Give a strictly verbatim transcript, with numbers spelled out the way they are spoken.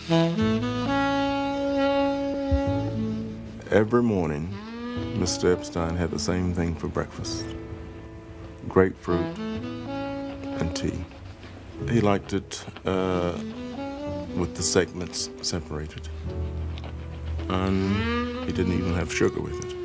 Every morning, Mister Epstein had the same thing for breakfast: grapefruit and tea. He liked it uh, with the segments separated. And he didn't even have sugar with it.